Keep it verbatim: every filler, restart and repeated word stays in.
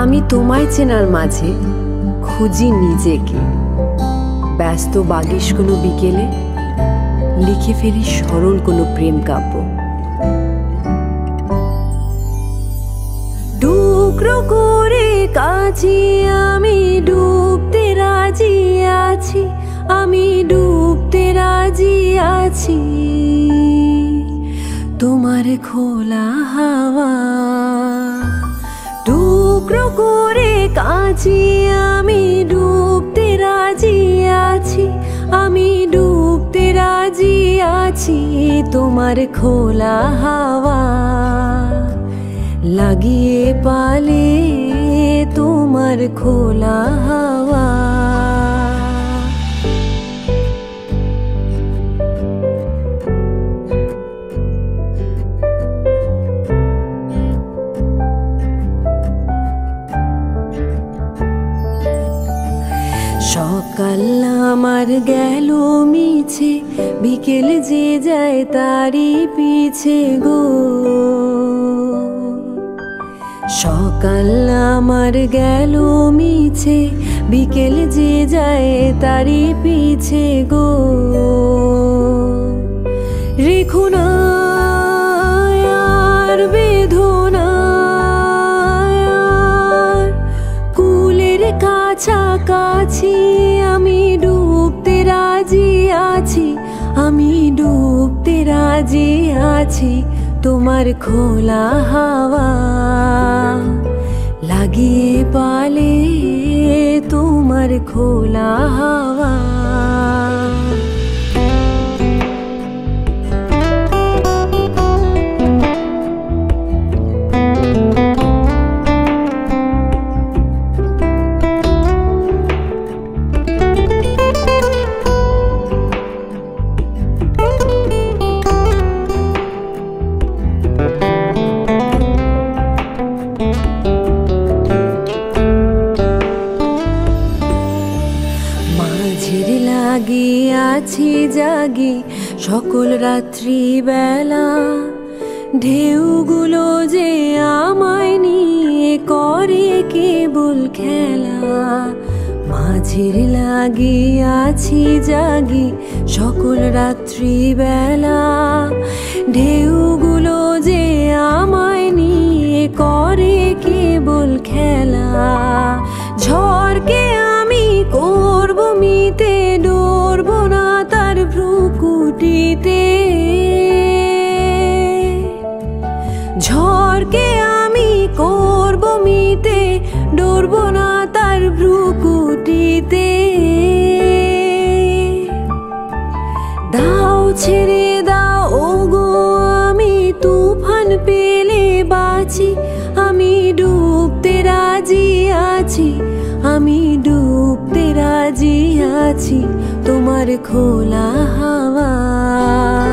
আমি তোমায় চেনার মাঝে খুঁজি নিজেকে। ব্যস্ত বাগিশ কোনো বিকেলে লিখে ফেলি সরল কোনো প্রেম কাব্য। টুকরো করে কাছি আমি ডুবতে রাজি আছি, আমি ডুবতে রাজি আছি তোমার খোলা হাওয়া। টুকরো করে কাছি আমি ডুবতে রাজি আছি, আমি ডুবতে রাজি আছি তোমার খোলা হাওয়া। লাগিয়ে পালে তোমার খোলা হাওয়া। সকাল আমার গেল মিছে, বিকেল যে যায় তারই পিছে গো। সকাল আমার গেল মিছে, বিকেল যে যায় তারই পিছে গো। রেখো না আর বেদনা কুলের কাছাকাছি, আমি ডুবতে রাজি আছি, আমি ডুবতে রাজি আছি তোমার খোলা হাওয়া। লাগিয়ে পালে তোমার খোলা হাওয়া। আছি জাগি সকল রাত্রি বেলা, ঢেউগুলো যে আমায় নিয়ে করে কেবল খেলা। মাঝের লাগি আছি জাগি সকল রাত্রি বেলা, ঢেউগুলো যে আমায় নিয়ে করে কেবল খেলা। ঝড়কে আমি করব মিতে, ডরব না তার ভ্রুকুটিতে। ঝড়কে আমি করব মিতে, ডরব না তার ভ্রুকুটিতে। দাও ছেড়ে দাও ওগো আমি তুফান পেলে বাঁচি, আমি ডুবতে রাজি আছি, আমি ডুবতে রাজি আছি তোমার খোলা হাওয়া।